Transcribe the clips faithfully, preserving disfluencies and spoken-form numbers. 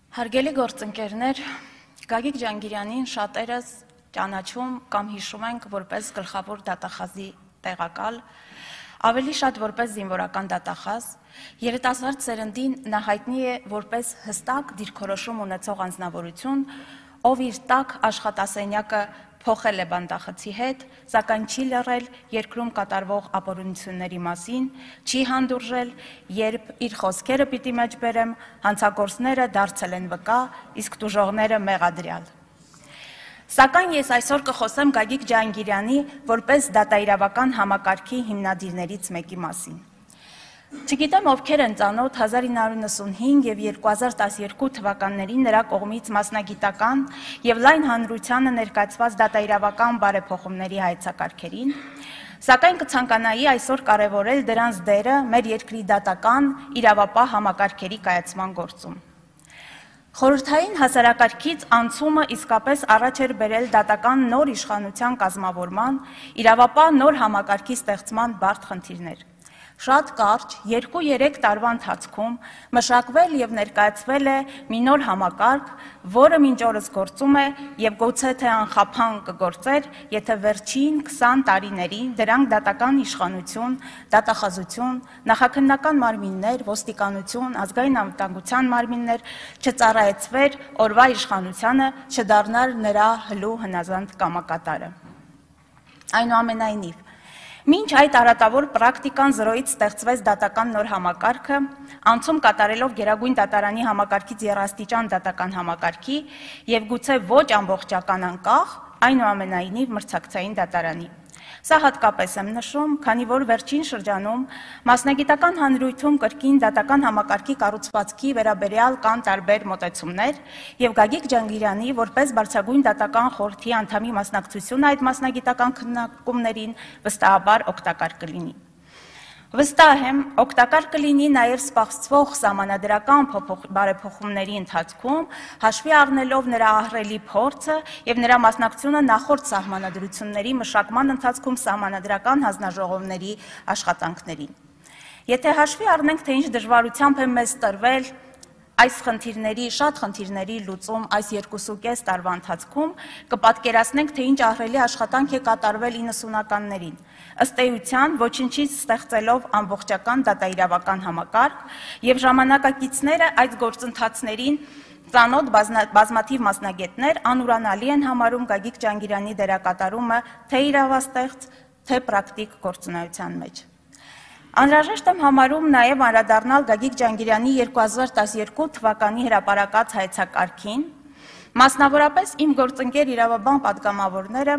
Հարգելի գործընկերներ, Գագիկ Ջանգիրյանին շատերս ճանաչում կամ հիշում ենք որպես գլխավոր դատախազի տեղակալ, ավելի շատ որպես զինվորական դատախազ, երիտասարդ սերնդին նա հայտնի է որպես հստակ դիրքորոշում ունեցող անձնավորություն, ով իր տաք աշխատասենյակը փոխել է բանդախցի հետ, սակայն չի լռել երկրում կատարվող ապօրինությունների մասին, չի հանդուրժել, երբ իր խոսքերը պիտի մեջ բերեմ, հանցագործները դարձել են վկա, իսկ տուժողները մեղադրյալ։ Սակայն ես այսօր կխոսեմ Գագիկ Ջանգիրյանի որպես դատաիրավական համակարգի հիմնադիրներից մեկի մասին։ Չգիտեմ ովքեր են ծանոթ հազար ինը հարյուր նվսունհինգ և երկու հազար տասներկու թվականներին նրա կողմից մասնագիտական և լայն հանրությանը ներկայացված դատաիրավական բարեփոխումների հայեցակարգերին, սակայն կցանկանայի այսօր կարևորել դրանց դերը մեր երկրի դատական իրավապահ համակարգերի կայացման գործում։ Խորհրդային հասարակարգից անցումը իսկապես առաջ էր բերել դատական նոր իշխանության կազմավորման, իրավապահ նոր համակարգի ստեղծման բարդ խնդիրներ։ Շատ կարճ երկու-երեք տարվա ընթացքում մշակվել և ներկայացվել է մի նոր համակարգ, որը մինչ օրս գործում է և գուցե թե անխափան կգործեր, եթե վերջին քսան տարիներին դրանք դատական իշխանություն, դատախազություն, նախաքննական մարմիններ, ոստիկանություն, ազգային անվտանգության մարմիններ չծառայեցվեր օրվա իշխանությանը, չդառնար նրա հլու հնազանդ կամակատարը։ Այնուամենայնիվ, մինչ այդ արատավոր պրակտիկան զրոյից ստեղծվեց դատական նոր համակարգը, անցում կատարելով Գերագույն դատարանի համակարգից եռաստիճան դատական համակարգի և գուցե ոչ ամբողջական անկախ, այնուամենայնիվ մրցակցային դատարանի։ Սա հատկապես եմ նշում, քանի որ վերջին շրջանում մասնագիտական հանրույթում կրկին դատական համակարգի կառուցվածքի վերաբերյալ կան տարբեր մոտեցումներ և Գագիկ Ջանգիրյանի որպես բարձրագույն դատական խորհրդի անդամի մասնակցությունը այդ մասնագիտական քննարկումներին վստահաբար օգտակար կլինի։ Վստահ եմ, օգտակար կլինի նաև սպասվող սահմանադրական բարեփոխումների ընթացքում, հաշվի առնելով նրա ահռելի փորձը և նրա մասնակցությունը նախորդ սահմանադրությունների մշակման ընթացքում սահմանադրական հանձնաժողովների աշխատանքներին։ Եթե հաշվի առնենք, թե ինչ դժվարությամբ է մեզ տրվել այս խնդիրների, շատ խնդիրների լուծում այս երկուսուկես տարվա ընթացքում, կպատկերացնենք, թե ինչ ահռելի աշխատանք է կատարվել իննսունականներին, ըստ էության ոչնչից ստեղծելով ամբողջական դատաիրավական համակարգ և ժամանակակիցները այդ գործընթացներին ծանոթ բազմաթիվ մասնագետներ անուրանալի են համարում Գագիկ Ջանգիրյանի դերակատարումը թե իրավաստեղծ, թե պրակտիկ գործունեության մեջ։ Անհրաժեշտ եմ համարում նաև անդրադառնալ Գագիկ Ջանգիրյանի երկու հազար տասներկու թվականի հրապարակած հայեցակարգին, մասնավորապես իմ գործընկեր իրավաբան պատգամավորները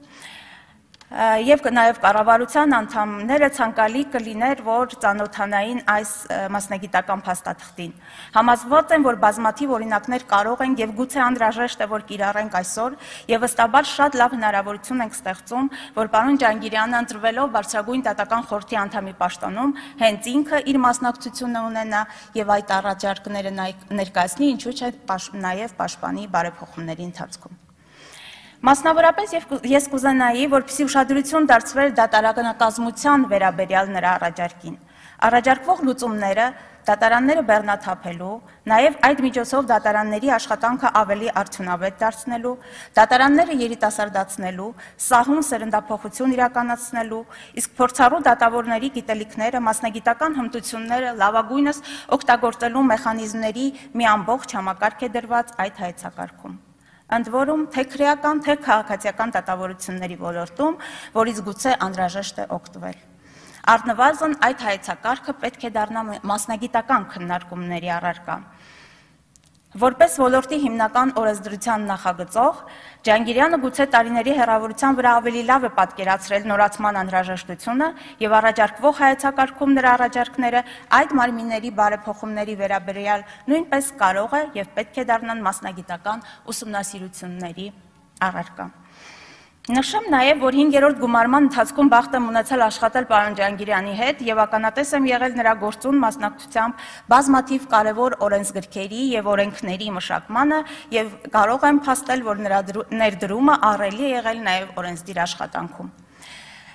և նաև կառավարության անդամները ցանկալի կլիներ, որ ծանոթանային այս մասնագիտական փաստաթղթին։ Համոզված եմ, որ բազմաթիվ օրինակներ կարող ենք և գուցե անհրաժեշտ է, որ կիրառենք այսօր և վստահաբար շատ լավ հնարավորություն ենք ստեղծում, որ պարոն Ջանգիրյանը ընտրվելով բարձրագույն դատական խորհրդի անդամի պաշտոնում հենց ինքը իր մասնակցությունը ունենա և այդ առաջարկները ներկայացնի, ինչու չէ նաև պաշտպանի բարեփոխումների ընթացքում։ Մասնավորապես ես կուզենայի, որպեսզի ուշադրություն դարձվեր դատարանակազմության վերաբերյալ նրա առաջարկին։ Առաջարկվող լուծումները դատարանները բեռնաթափելու, նաև այդ միջոցով դատարանների աշխատանքը ավելի արդյունավետ դարձնելու, դատարանները երիտասարդացնելու, սահուն սերնդափոխություն իրականացնելու, իսկ փորձառու դատավորների գիտելիքները, մասնագիտական հմտությունները լավագույնս օգտագործելու մեխանիզմների մի ամբողջ համակարգ է դրված այդ հայեցակարգում։ Ընդ որում, թե քրեական, թե քաղաքացիական դատավորությունների ոլորտում, որից գուցե անհրաժեշտ է օգտվել։ Առնվազն այդ հայեցակարգը պետք է դառնա մասնագիտական քննարկումների առարկա։ Որպես ոլորտի հիմնական օրենսդրության նախագծող, Ջանգիրյանը գուցե տարիների հեռավորության վրա ավելի լավ է պատկերացրել նորացման անհրաժեշտությունը և առաջարկվող հայեցակարգում նրա առաջարկները այդ մարմինների բարեփոխումների վերաբերյալ նույնպես կարող է և պետք է դառնան մասնագիտական ուսումնասիրությունների առարկա։ Նշեմ նաև, որ հինգերորդ գումարման ընթացքում բախտ եմ ունեցել աշխատել պարոն Ջանգիրյանի հետ և ականատես եմ եղել նրա գործուն մասնակցությամբ բազմաթիվ կարևոր օրենսգրքերի և օրենքների մշակմանը և կարող եմ փաստել, որ նրա ներդրումը ահռելի է եղել նաև օրենսդիր աշխատանքում։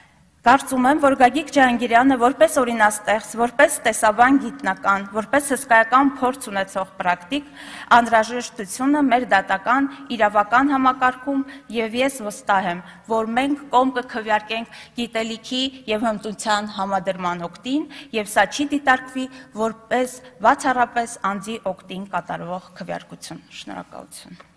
Կարծում եմ, որ Գագիկ Ջհանգիրյանը որպես օրինաստեղծ, որպես տեսաբան գիտնական, որպես հսկայական փորձ ունեցող պրակտիկ, անհրաժեշտությունը մեր դատական իրավական համակարգում եւ ես վստահ եմ, որ մենք կողմ կքվեարկենք գիտելիքի եւ հմտության համադրման օգտին եւ սա չի դիտարկվի որպես բացառապես անձի օգտին կատարվող քվեարկություն։ Շնորհակալություն։